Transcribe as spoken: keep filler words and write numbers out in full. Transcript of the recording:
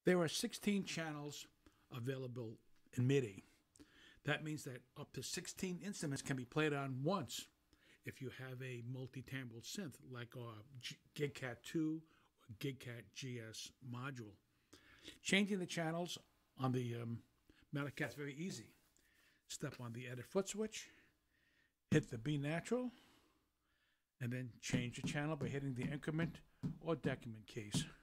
There are sixteen channels available in MIDI. That means that up to sixteen instruments can be played on once if you have a multi-timbral synth like our GigCat two or GigCat G S module. Changing the channels on the um, malletKAT is very easy. Step on the edit foot switch, hit the B natural, and then change the channel by hitting the increment or decrement keys.